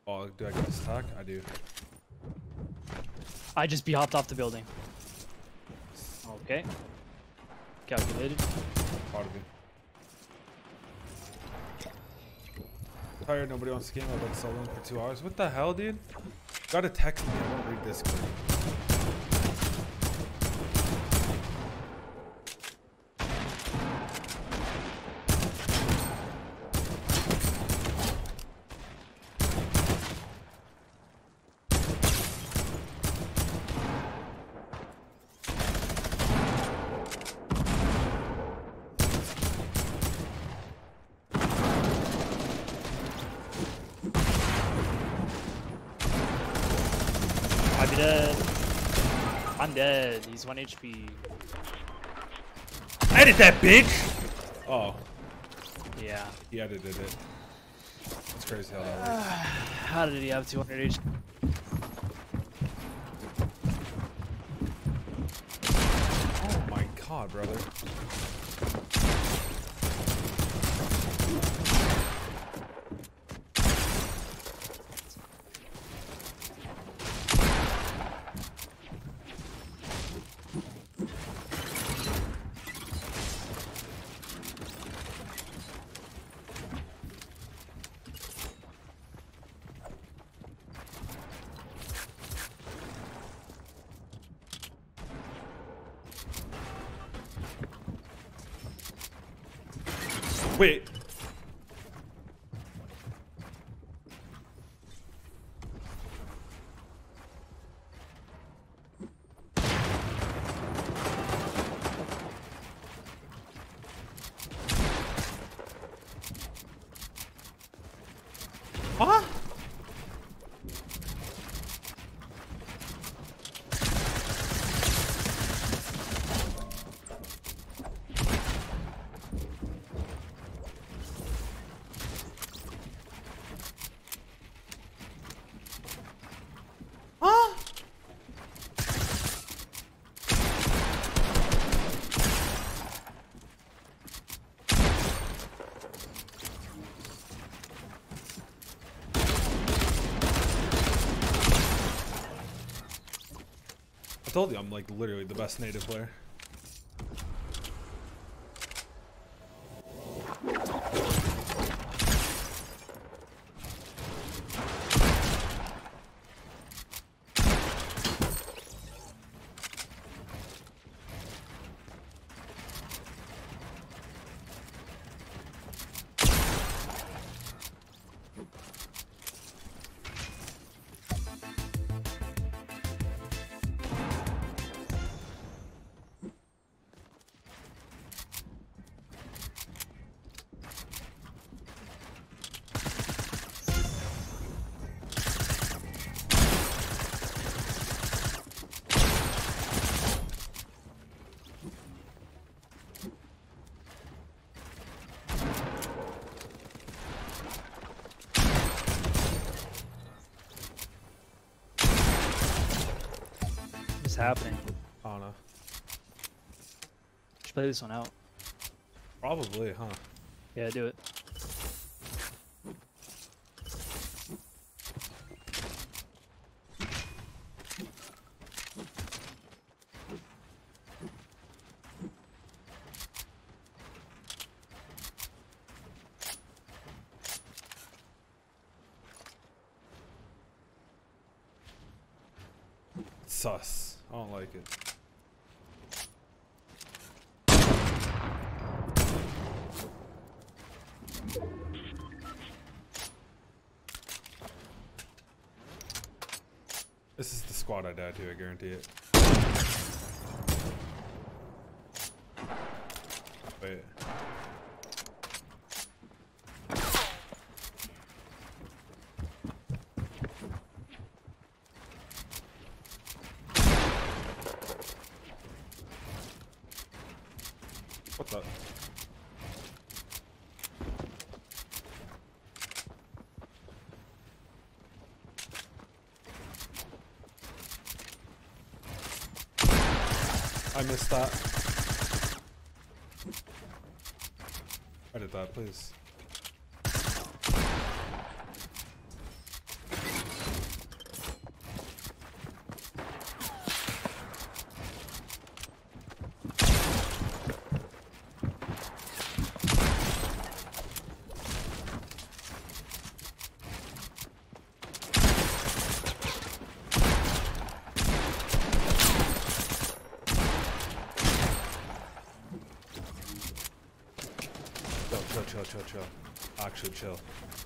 Oh, do I get this attack? I do. I just hopped off the building. Okay. Calculated. Part of me. Tired, nobody wants to game. I've been soloing for 2 hours. What the hell, dude? Gotta text me. I don't read Discord. I'm dead. I'm dead. He's 1 HP. Edit that, bitch! Oh. Yeah. He edited it. It's crazy how that works. How did he have 200 HP? Oh my god, brother. Wait. Huh? I told you I'm like literally the best native player. What's happening? I don't know. Should play this one out. Probably, huh? Yeah, do it. Sus. I don't like it. This is the squad I died to, I guarantee it. Wait. What's up? I missed that. Edit that, please. chill. Actually, chill.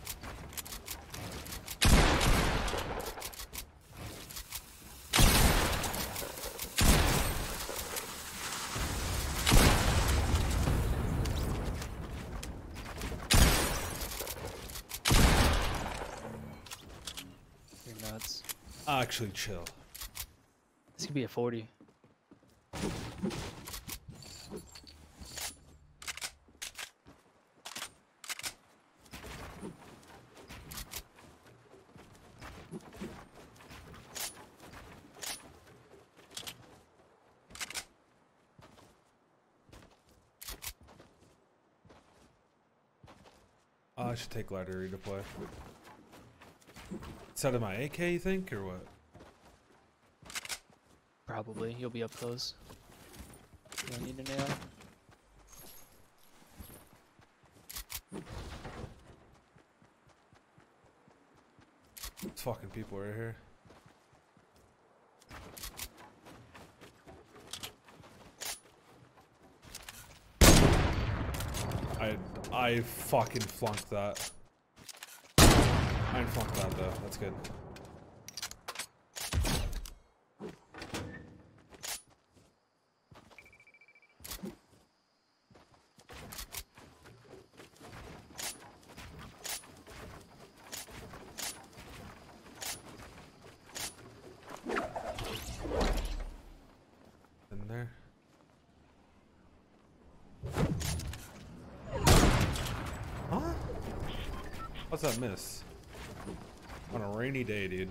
You're nuts. Actually, chill. This could be a 40. I should take ladder redeploy. Instead of my AK, you think, or what? Probably. You'll be up close. You don't need an AI. There's fucking people right here. I fucking flunked that. I didn't flunk that though. That's good. In there. Huh? What's that miss? On a rainy day, dude.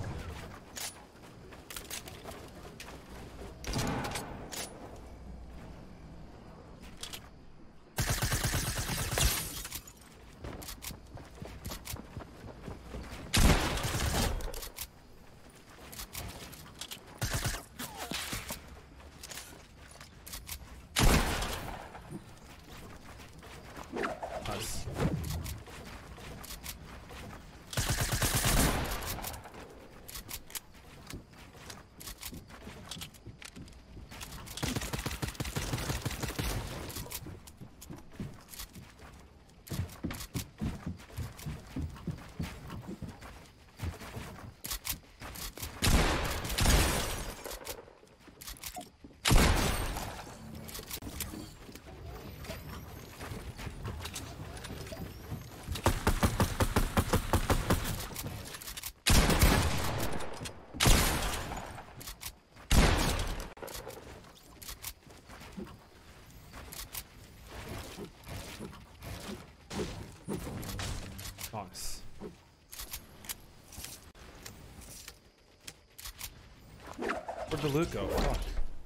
Nice. Nice. Where'd the loot go? Fuck.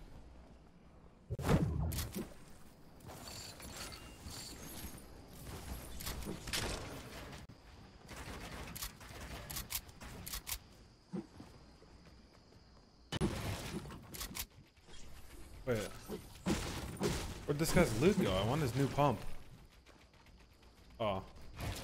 Wait. Where'd this guy's loot go? I want his new pump. Oh.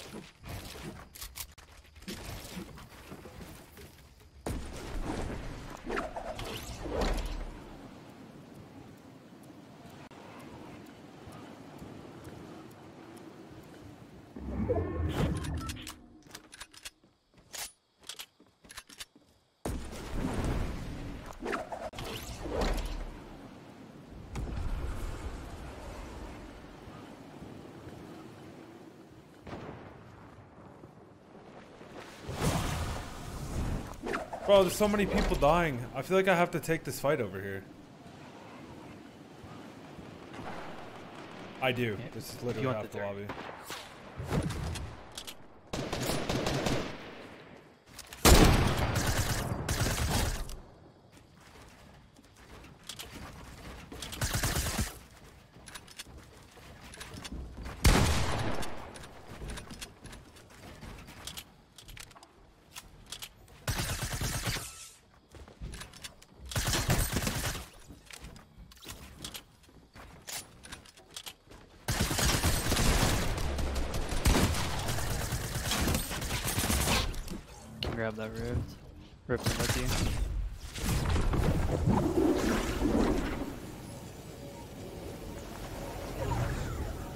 Bro, there's so many people dying. I feel like I have to take this fight over here. I do. Yeah. This is literally half the lobby. Grab that rift. Rift with you.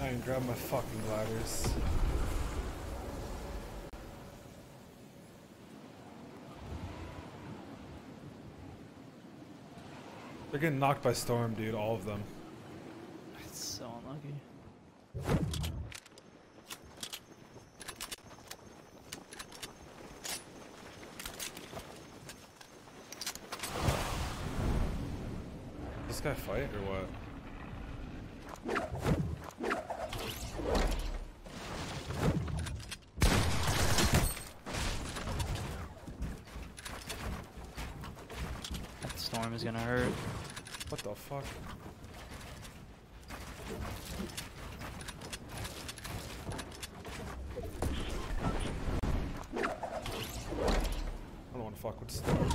I can grab my fucking ladders. They're getting knocked by storm, dude, all of them. It's so unlucky. This guy fight or what? That storm is gonna hurt. What the fuck? I don't want to fuck with the storm.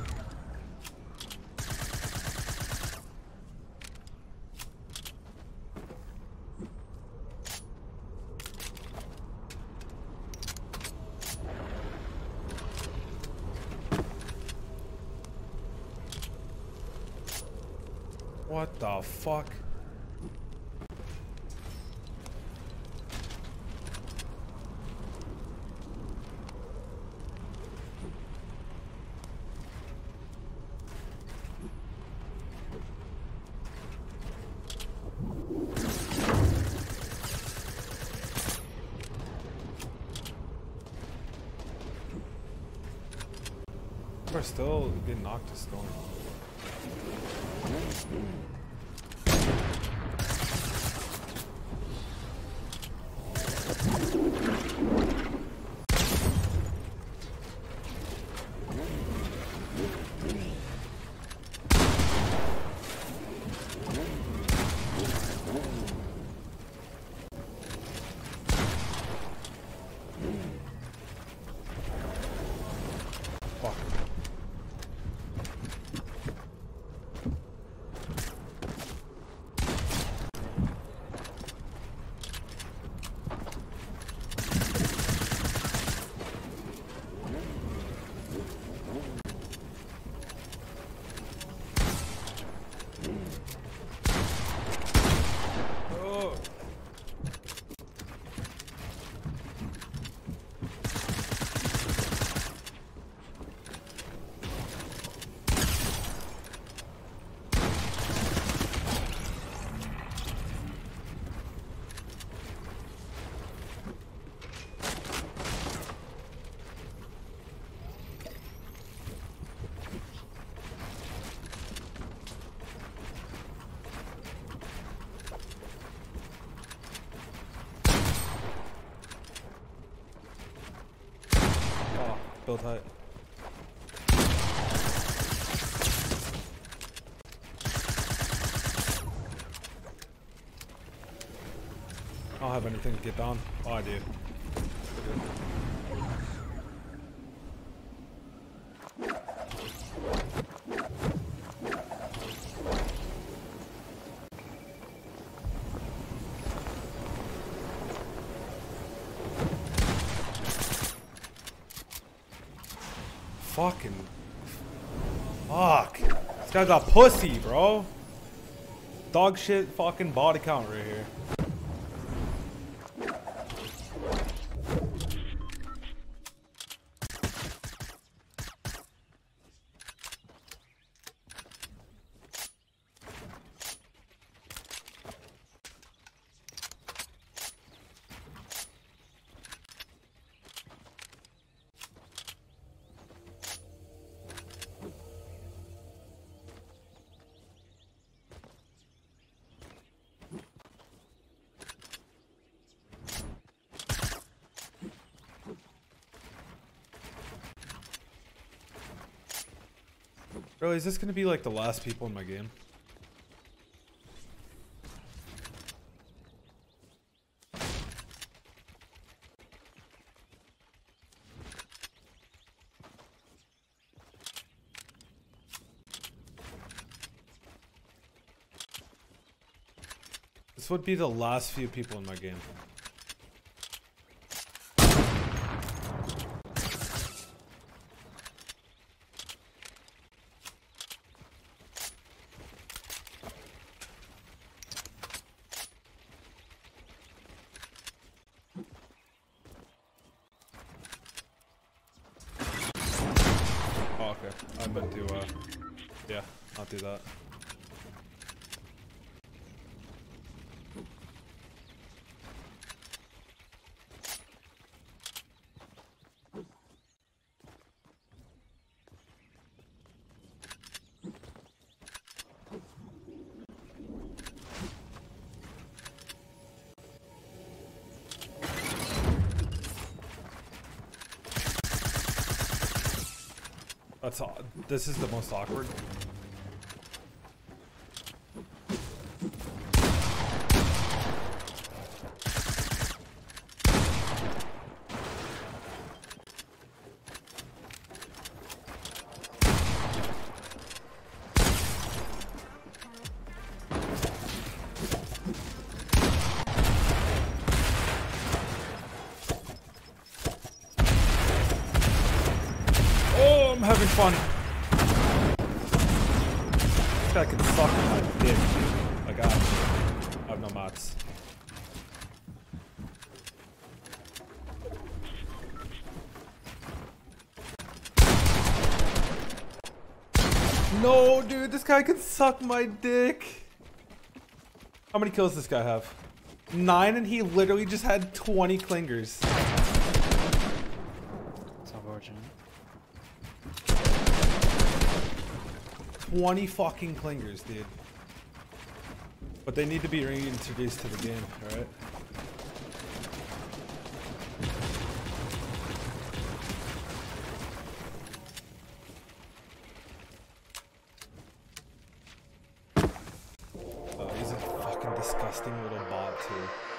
What the fuck? We're still getting knocked to storm. Fuck. Oh. Oh, build height. I don't have anything to get down. Oh, I do. Fucking. Fuck. This guy's a pussy, bro. Dog shit fucking body count right here. Really, is this gonna be like the last people in my game? This would be the last few people in my game. okay. I meant to, yeah, not do that. That's all. This is the most awkward. I'm having fun. This guy can suck my dick, dude. Like, I have no mats. No, dude, this guy can suck my dick. How many kills does this guy have? 9, and he literally just had 20 clingers. It's unfortunate. 20 fucking clingers, dude. But they need to be reintroduced to the game, alright? Oh, he's a fucking disgusting little bot, too.